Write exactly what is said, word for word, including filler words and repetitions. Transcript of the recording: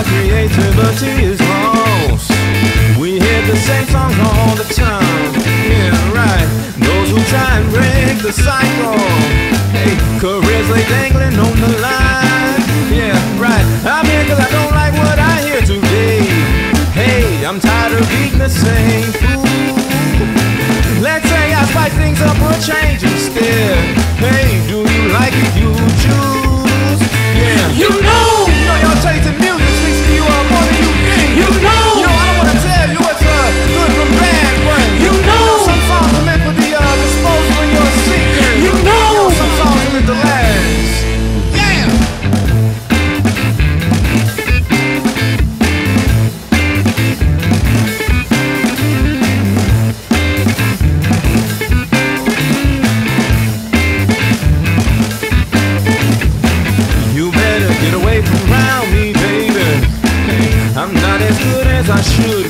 our creativity is lost. We hear the same songs all the time. Yeah, right. Those who try and break the cycle, hey, careers lay dangling on the line. Yeah, right. I'm here cause I don't like what I hear today. Hey, I'm tired of eating the same food. Let's say I spice things up or change instead. Hey, do you like it? You choose. Yeah. You know, you know your taste in music speaks to you uh, more than you think. You know, you know I don't wanna tell you what's uh, good from bad, but you know, some songs are meant for the uh, disposal of your seekers. You know, you know some songs are meant to last. Yeah. Get away from around me, baby. Hey, I'm not as good as I should